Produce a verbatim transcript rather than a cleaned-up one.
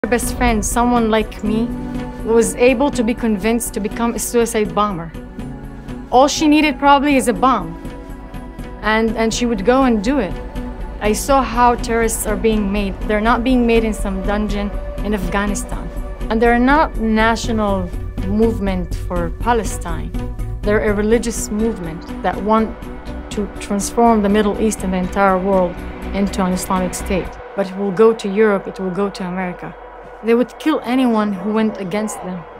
Her best friend, someone like me, was able to be convinced to become a suicide bomber. All she needed probably is a bomb. And, and she would go and do it. I saw how terrorists are being made. They're not being made in some dungeon in Afghanistan. And they're not national movement for Palestine. They're a religious movement that want to transform the Middle East and the entire world into an Islamic state. But it will go to Europe, it will go to America. They would kill anyone who went against them.